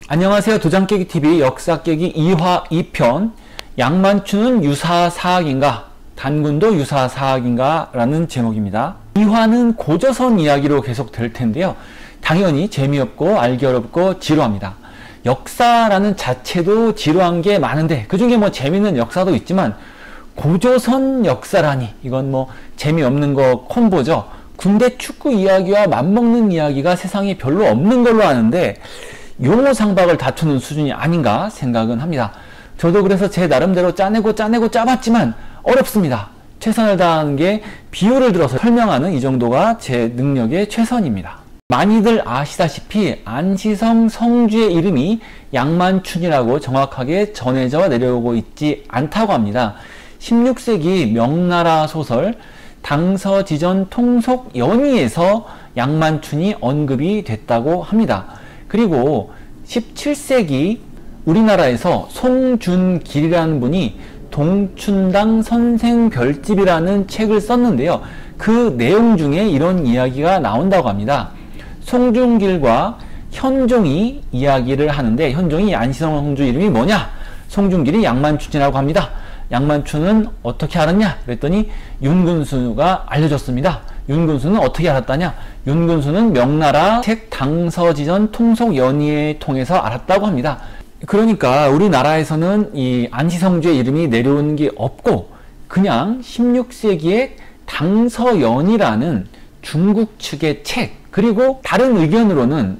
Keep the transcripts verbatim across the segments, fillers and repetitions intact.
안녕하세요. 도장깨기티비 역사깨기 이 화 이 편 양만춘은 유사사학인가? 단군도 유사사학인가? 라는 제목입니다. 이 화는 고조선 이야기로 계속 될 텐데요. 당연히 재미없고 알기 어렵고 지루합니다. 역사라는 자체도 지루한 게 많은데 그 중에 뭐 재미있는 역사도 있지만 고조선 역사라니 이건 뭐 재미없는 거 콤보죠. 군대 축구 이야기와 맞먹는 이야기가 세상에 별로 없는 걸로 아는데 용어 상박을 다투는 수준이 아닌가 생각은 합니다. 저도 그래서 제 나름대로 짜내고 짜내고 짜봤지만 어렵습니다. 최선을 다하는 게 비유를 들어서 설명하는 이 정도가 제 능력의 최선입니다. 많이들 아시다시피 안시성 성주의 이름이 양만춘이라고 정확하게 전해져 내려오고 있지 않다고 합니다. 십육 세기 명나라 소설 당서지전 통속 연의에서 양만춘이 언급이 됐다고 합니다. 그리고 십칠 세기 우리나라에서 송준길이라는 분이 동춘당 선생별집이라는 책을 썼는데요. 그 내용 중에 이런 이야기가 나온다고 합니다. 송준길과 현종이 이야기를 하는데 현종이 안시성 성주 이름이 뭐냐? 송준길이 양만춘이라고 합니다. 양만춘은 어떻게 알았냐? 그랬더니 윤근수가 알려줬습니다. 윤근수는 어떻게 알았다냐? 윤근수는 명나라 책 당서지전 통속연의에 통해서 알았다고 합니다. 그러니까 우리나라에서는 이 안시성주의 이름이 내려온 게 없고 그냥 십육 세기에 당서연의라는 중국 측의 책, 그리고 다른 의견으로는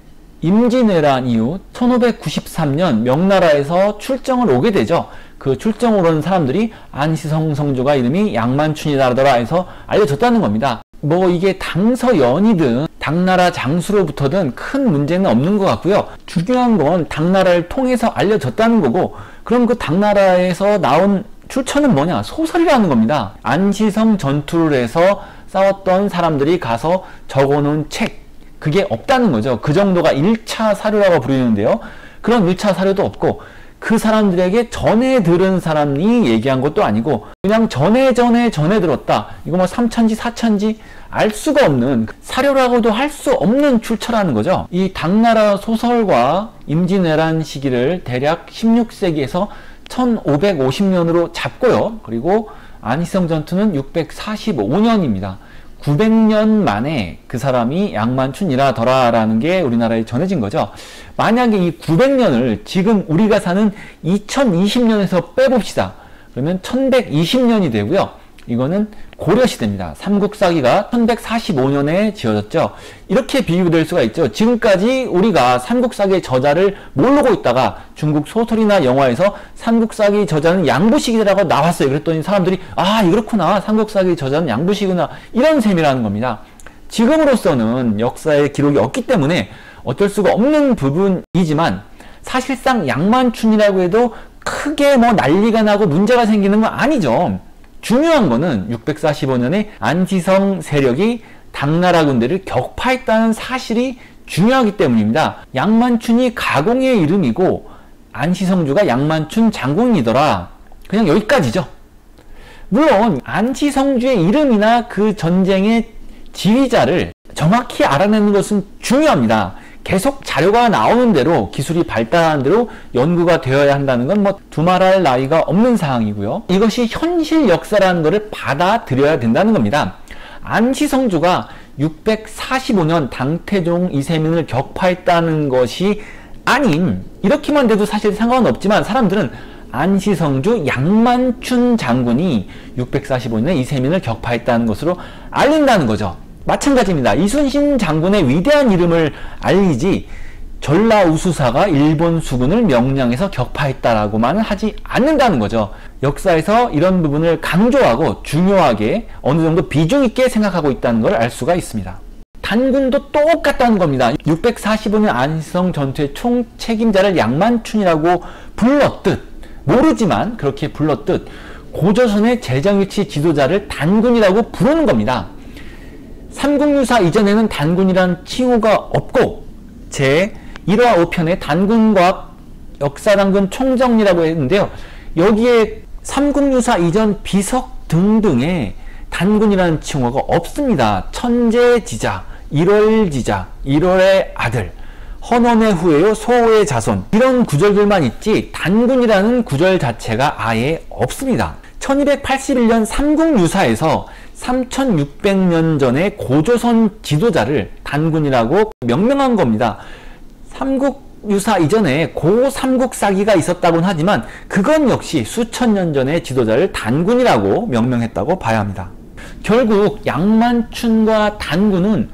임진왜란 이후 천오백구십삼 년 명나라에서 출정을 오게 되죠. 그 출정을 오는 사람들이 안시성 성주가 이름이 양만춘이라더라 해서 알려졌다는 겁니다. 뭐 이게 당서연이든 당나라 장수로부터든 큰 문제는 없는 것 같고요. 중요한 건 당나라를 통해서 알려졌다는 거고, 그럼 그 당나라에서 나온 출처는 뭐냐? 소설이라는 겁니다. 안시성 전투를 해서 싸웠던 사람들이 가서 적어놓은 책, 그게 없다는 거죠. 그 정도가 일 차 사료라고 부르는데요. 그런 일 차 사료도 없고 그 사람들에게 전해 들은 사람이 얘기한 것도 아니고 그냥 전에 전에 전해 들었다. 이거 뭐 삼천지 사천지 알 수가 없는, 사료라고도 할 수 없는 출처라는 거죠. 이 당나라 소설과 임진왜란 시기를 대략 십육 세기에서 천오백오십 년으로 잡고요. 그리고 안시성 전투는 육백사십오 년입니다. 구백 년 만에 그 사람이 양만춘이라더라 라는 게 우리나라에 전해진 거죠. 만약에 이 구백 년을 지금 우리가 사는 이천이십 년에서 빼봅시다. 그러면 천백이십 년이 되고요. 이거는 고려시대입니다. 삼국사기가 천백사십오 년에 지어졌죠. 이렇게 비유될 수가 있죠. 지금까지 우리가 삼국사기의 저자를 모르고 있다가 중국 소설이나 영화에서 삼국사기 저자는 양부식이라고 나왔어요. 그랬더니 사람들이 아 그렇구나, 삼국사기 저자는 양부식이구나, 이런 셈이라는 겁니다. 지금으로서는 역사의 기록이 없기 때문에 어쩔 수가 없는 부분이지만 사실상 양만춘이라고 해도 크게 뭐 난리가 나고 문제가 생기는 건 아니죠. 중요한 거는 육백사십오 년에 안시성 세력이 당나라 군대를 격파했다는 사실이 중요하기 때문입니다. 양만춘이 가공의 이름이고 안시성주가 양만춘 장군이더라. 그냥 여기까지죠. 물론 안시성주의 이름이나 그 전쟁의 지휘자를 정확히 알아내는 것은 중요합니다. 계속 자료가 나오는 대로, 기술이 발달하는 대로 연구가 되어야 한다는 건 뭐 두말할 나위가 없는 사항이고요. 이것이 현실 역사라는 것을 받아들여야 된다는 겁니다. 안시성주가 육백사십오 년 당태종 이세민을 격파했다는 것이 아닌, 이렇게만 돼도 사실 상관은 없지만 사람들은 안시성주 양만춘 장군이 육백사십오 년에 이세민을 격파했다는 것으로 알린다는 거죠. 마찬가지입니다. 이순신 장군의 위대한 이름을 알리지 전라우수사가 일본 수군을 명량해서 격파했다라고만 하지 않는다는 거죠. 역사에서 이런 부분을 강조하고 중요하게 어느 정도 비중 있게 생각하고 있다는 걸 알 수가 있습니다. 단군도 똑같다는 겁니다. 육백사십오 년 안시성 전투의 총 책임자를 양만춘이라고 불렀듯, 모르지만 그렇게 불렀듯 고조선의 재정위치 지도자를 단군이라고 부르는 겁니다. 삼국유사 이전에는 단군이란 칭호가 없고 제일 화 오 편에 단군과 역사당군 총정리라고 했는데요. 여기에 삼국유사 이전 비석 등등의 단군이라는 칭호가 없습니다. 천재지자, 일월지자, 일월의 아들, 헌원의 후예요 소호의 자손, 이런 구절들만 있지 단군이라는 구절 자체가 아예 없습니다. 천이백팔십일 년 삼국유사에서 삼천육백 년 전에 고조선 지도자를 단군이라고 명명한 겁니다. 삼국유사 이전에 고삼국사기가 있었다고는 하지만 그건 역시 수천 년 전의 지도자를 단군이라고 명명했다고 봐야 합니다. 결국 양만춘과 단군은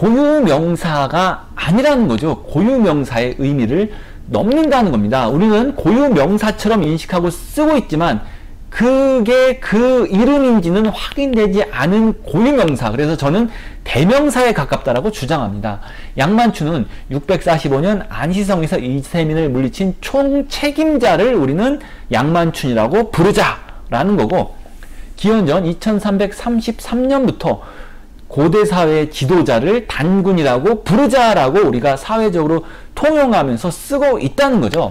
고유명사가 아니라는 거죠. 고유명사의 의미를 넘는다는 겁니다. 우리는 고유명사처럼 인식하고 쓰고 있지만 그게 그 이름인지는 확인되지 않은 고유명사, 그래서 저는 대명사에 가깝다라고 주장합니다. 양만춘은 육백사십오 년 안시성에서 이세민을 물리친 총책임자를 우리는 양만춘이라고 부르자라는 거고, 기원전 이천삼백삼십삼 년부터 고대 사회의 지도자를 단군이라고 부르자라고 우리가 사회적으로 통용하면서 쓰고 있다는 거죠.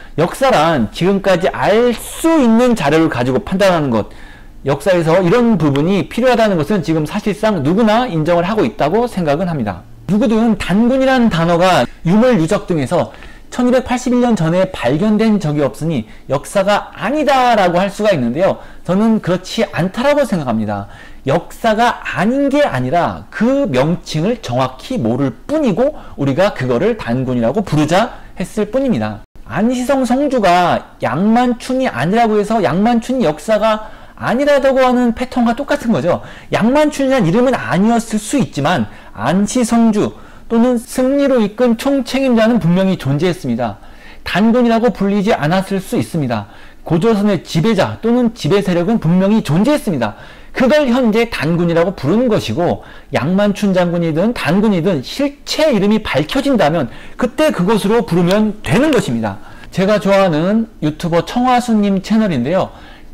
역사란 지금까지 알 수 있는 자료를 가지고 판단하는 것, 역사에서 이런 부분이 필요하다는 것은 지금 사실상 누구나 인정을 하고 있다고 생각은 합니다. 누구든 단군이라는 단어가 유물 유적 등에서 천이백팔십일 년 전에 발견된 적이 없으니 역사가 아니다 라고 할 수가 있는데요, 저는 그렇지 않다라고 생각합니다. 역사가 아닌 게 아니라 그 명칭을 정확히 모를 뿐이고 우리가 그거를 단군이라고 부르자 했을 뿐입니다. 안시성 성주가 양만춘이 아니라고 해서 양만춘이 역사가 아니라고 하는 패턴과 똑같은 거죠. 양만춘이라는 이름은 아니었을 수 있지만 안시성주 또는 승리로 이끈 총책임자는 분명히 존재했습니다. 단군이라고 불리지 않았을 수 있습니다. 고조선의 지배자 또는 지배 세력은 분명히 존재했습니다. 그걸 현재 단군이라고 부르는 것이고, 양만춘 장군이든 단군이든 실체 이름이 밝혀진다면 그때 그것으로 부르면 되는 것입니다. 제가 좋아하는 유튜버 청화수님 채널인데요,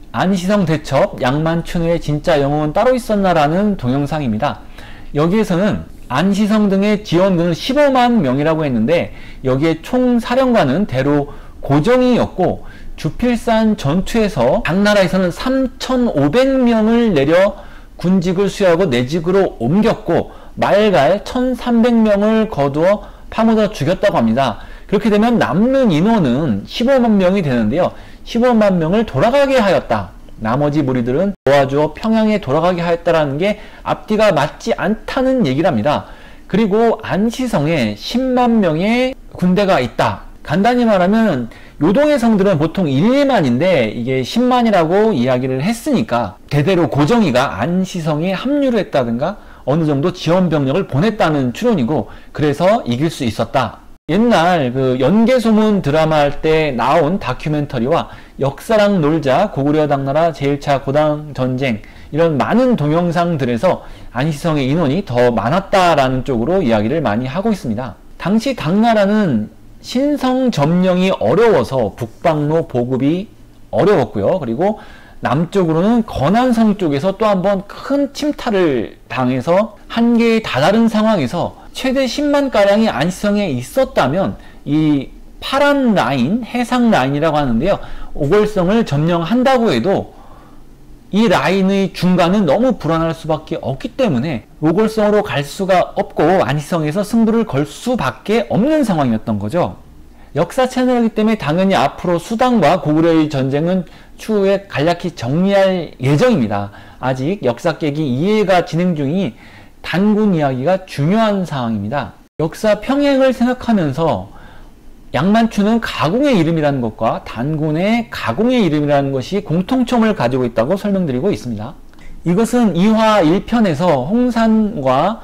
안시성 대첩 양만춘의 진짜 영웅은 따로 있었나 라는 동영상입니다. 여기에서는 안시성 등의 지원군은 십오만 명이라고 했는데 여기에 총사령관은 대로 고정이었고, 주필산 전투에서 당나라에서는 삼천오백 명을 내려 군직을 수여하고 내직으로 옮겼고 말갈 천삼백 명을 거두어 파묻어 죽였다고 합니다. 그렇게 되면 남는 인원은 십오만 명이 되는데요, 십오만 명을 돌아가게 하였다, 나머지 무리들은 도와주어 평양에 돌아가게 하였다라는 게 앞뒤가 맞지 않다는 얘기랍니다. 그리고 안시성에 십만 명의 군대가 있다. 간단히 말하면 요동의 성들은 보통 일, 이만인데 이게 십만이라고 이야기를 했으니까 대대로 고정이가 안시성에 합류를 했다든가 어느 정도 지원 병력을 보냈다는 추론이고, 그래서 이길 수 있었다. 옛날 그 연개소문 드라마 할 때 나온 다큐멘터리와 역사랑 놀자, 고구려 당나라 제일 차 고당 전쟁, 이런 많은 동영상들에서 안시성의 인원이 더 많았다라는 쪽으로 이야기를 많이 하고 있습니다. 당시 당나라는 신성 점령이 어려워서 북방로 보급이 어려웠고요. 그리고 남쪽으로는 건안성 쪽에서 또 한번 큰 침탈을 당해서 한계에 다다른 상황에서 최대 십만가량이 안시성에 있었다면 이 파란 라인, 해상 라인이라고 하는데요, 오골성을 점령한다고 해도 이 라인의 중간은 너무 불안할 수밖에 없기 때문에 오골성으로 갈 수가 없고 안시성에서 승부를 걸 수밖에 없는 상황이었던 거죠. 역사 채널이기 때문에 당연히 앞으로 수당과 고구려의 전쟁은 추후에 간략히 정리할 예정입니다. 아직 역사 깨기 이해가 진행 중이니 단군 이야기가 중요한 상황입니다. 역사 평행을 생각하면서 양만춘은 가공의 이름이라는 것과 단군의 가공의 이름이라는 것이 공통점을 가지고 있다고 설명드리고 있습니다. 이것은 이화 일 편에서 홍산과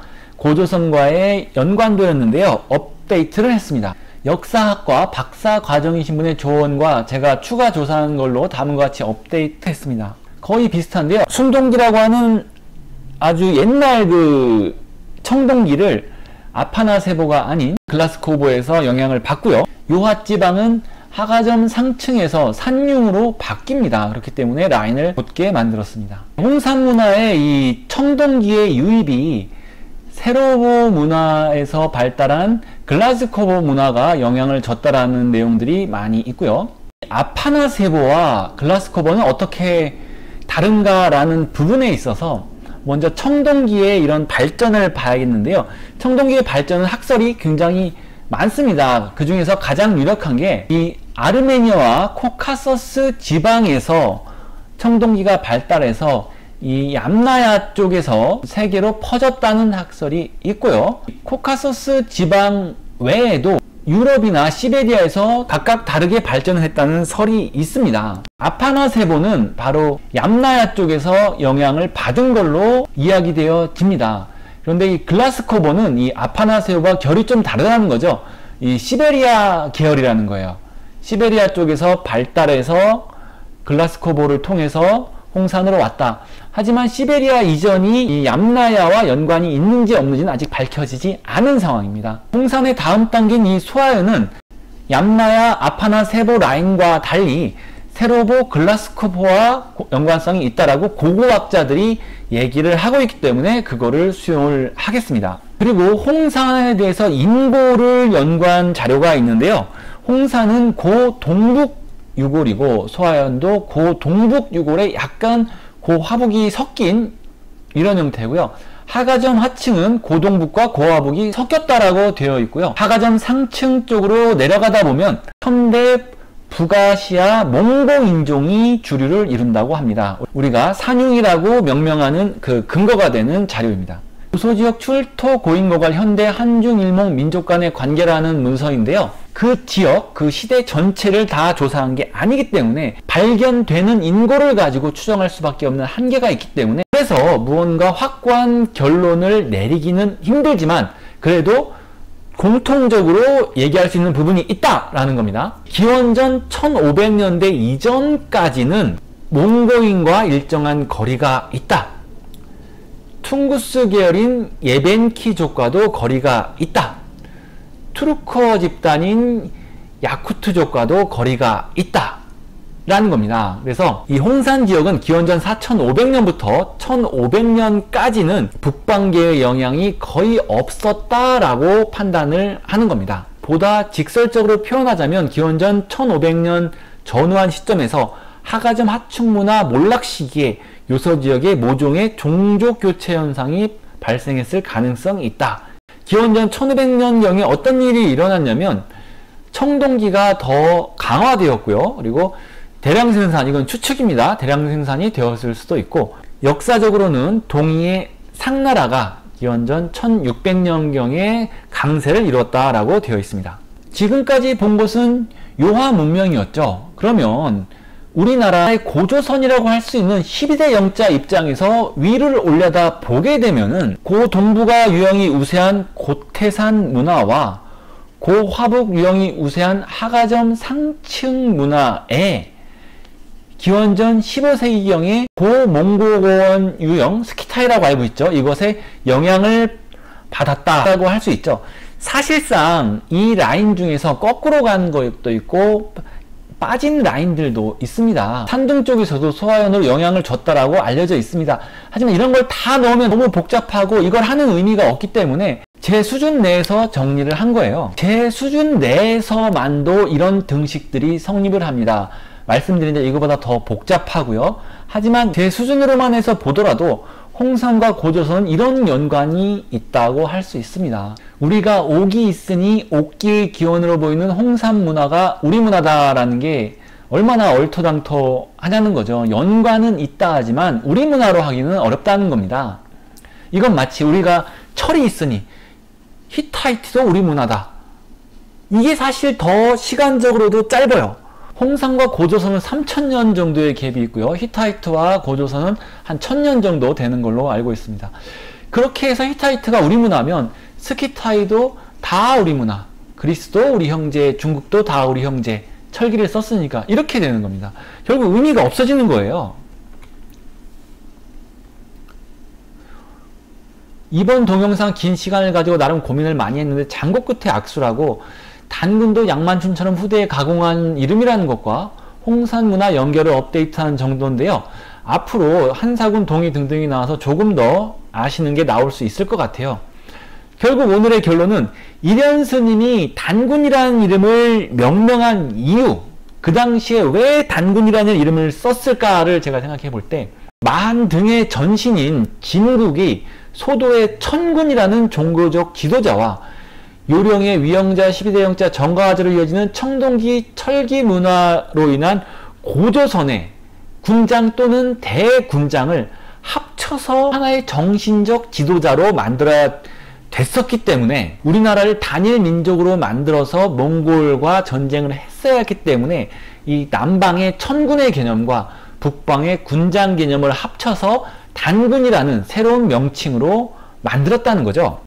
고조선과의 연관도였는데요, 업데이트를 했습니다. 역사학과 박사 과정이신 분의 조언과 제가 추가 조사한 걸로 다음과 같이 업데이트 했습니다. 거의 비슷한데요, 순동기라고 하는 아주 옛날 그 청동기를 아파나세보가 아닌 글라스코보에서 영향을 받고요, 요핫지방은 하가점 상층에서 산융으로 바뀝니다. 그렇기 때문에 라인을 곧게 만들었습니다. 홍산 문화의 이 청동기의 유입이 세로보 문화에서 발달한 글라스코보 문화가 영향을 줬다라는 내용들이 많이 있고요. 아파나세보와 글라스코보는 어떻게 다른가라는 부분에 있어서 먼저 청동기의 이런 발전을 봐야겠는데요, 청동기의 발전은 학설이 굉장히 많습니다. 그 중에서 가장 유력한 게 이 아르메니아와 코카서스 지방에서 청동기가 발달해서 이 얌나야 쪽에서 세계로 퍼졌다는 학설이 있고요. 코카서스 지방 외에도 유럽이나 시베리아에서 각각 다르게 발전을 했다는 설이 있습니다. 아파나세보는 바로 얌나야 쪽에서 영향을 받은 걸로 이야기되어집니다. 그런데 이 글라스코보는 이 아파나세보와 결이 좀 다르다는 거죠. 이 시베리아 계열이라는 거예요. 시베리아 쪽에서 발달해서 글라스코보를 통해서 홍산으로 왔다. 하지만 시베리아 이전이 이 얌나야와 연관이 있는지 없는지는 아직 밝혀지지 않은 상황입니다. 홍산의 다음 단계인 이 소아연은 얌나야 아파나세보 라인과 달리 세로보 글라스코보와 연관성이 있다라고 고고학자들이 얘기를 하고 있기 때문에 그거를 수용을 하겠습니다. 그리고 홍산에 대해서 인고를 연구한 자료가 있는데요. 홍산은 고동북 유골이고 소아연도 고동북 유골에 약간 고화북이 섞인 이런 형태고요. 하가점 하층은 고동북과 고화북이 섞였다라고 되어 있고요. 하가점 상층 쪽으로 내려가다 보면 현대 북아시아 몽고 인종이 주류를 이룬다고 합니다. 우리가 산융이라고 명명하는 그 근거가 되는 자료입니다. 요소지역 출토 고인고갈 현대 한중일몽 민족 간의 관계라는 문서인데요. 그 지역, 그 시대 전체를 다 조사한 게 아니기 때문에 발견되는 인고를 가지고 추정할 수밖에 없는 한계가 있기 때문에 그래서 무언가 확고한 결론을 내리기는 힘들지만 그래도 공통적으로 얘기할 수 있는 부분이 있다라는 겁니다. 기원전 천오백 년대 이전까지는 몽고인과 일정한 거리가 있다. 퉁구스 계열인 예벤키족과도 거리가 있다. 투르커 집단인 야쿠트족과도 거리가 있다 라는 겁니다. 그래서 이 홍산 지역은 기원전 사천오백 년부터 천오백 년까지는 북방계의 영향이 거의 없었다라고 판단을 하는 겁니다. 보다 직설적으로 표현하자면 기원전 천오백 년 전후한 시점에서 하가점 하층문화 몰락 시기에 요소지역의 모종의 종족교체 현상이 발생했을 가능성이 있다. 기원전 천오백 년경에 어떤 일이 일어났냐면 청동기가 더 강화되었고요. 그리고 대량 생산, 이건 추측입니다. 대량 생산이 되었을 수도 있고 역사적으로는 동이의 상나라가 기원전 천육백 년경에 강세를 이뤘다라고 되어 있습니다. 지금까지 본 것은 요하 문명이었죠. 그러면 우리나라의 고조선이라고 할 수 있는 십이 대 영자 입장에서 위를 올려다 보게 되면은 고동북아 유형이 우세한 고태산 문화와 고화북 유형이 우세한 하가점 상층 문화에 기원전 십오 세기경에 고몽고고원 유형 스키타이라고 알고 있죠. 이것에 영향을 받았다라고 할 수 있죠. 사실상 이 라인 중에서 거꾸로 간 것도 있고 빠진 라인들도 있습니다. 산둥 쪽에서도 소아연으로 영향을 줬다라고 알려져 있습니다. 하지만 이런 걸 다 넣으면 너무 복잡하고 이걸 하는 의미가 없기 때문에 제 수준 내에서 정리를 한 거예요. 제 수준 내에서만도 이런 등식들이 성립을 합니다. 말씀드린 대로 이거보다 더 복잡하고요. 하지만 제 수준으로만 해서 보더라도 홍산과 고조선은 이런 연관이 있다고 할 수 있습니다. 우리가 옥이 있으니 옥기의 기원으로 보이는 홍산 문화가 우리 문화다라는 게 얼마나 얼토당토하냐는 거죠. 연관은 있다 하지만 우리 문화로 하기는 어렵다는 겁니다. 이건 마치 우리가 철이 있으니 히타이트도 우리 문화다. 이게 사실 더 시간적으로도 짧아요. 홍산과 고조선은 삼천 년 정도의 갭이 있고요. 히타이트와 고조선은 한 천 년 정도 되는 걸로 알고 있습니다. 그렇게 해서 히타이트가 우리 문화면 스키타이도 다 우리 문화, 그리스도 우리 형제, 중국도 다 우리 형제, 철기를 썼으니까 이렇게 되는 겁니다. 결국 의미가 없어지는 거예요. 이번 동영상 긴 시간을 가지고 나름 고민을 많이 했는데 장고 끝에 악수라고 단군도 양만춘처럼 후대에 가공한 이름이라는 것과 홍산 문화 연결을 업데이트하는 정도인데요. 앞으로 한사군, 동이 등등이 나와서 조금 더 아시는 게 나올 수 있을 것 같아요. 결국 오늘의 결론은 이련 스님이 단군이라는 이름을 명명한 이유, 그 당시에 왜 단군이라는 이름을 썼을까를 제가 생각해 볼 때 마한 등의 전신인 진국이 소도의 천군이라는 종교적 지도자와 요령의 위영자, 십이대 영자, 정가화제로 이어지는 청동기 철기 문화로 인한 고조선의 군장 또는 대군장을 합쳐서 하나의 정신적 지도자로 만들어야 됐었기 때문에, 우리나라를 단일 민족으로 만들어서 몽골과 전쟁을 했어야 했기 때문에 이 남방의 천군의 개념과 북방의 군장 개념을 합쳐서 단군이라는 새로운 명칭으로 만들었다는 거죠.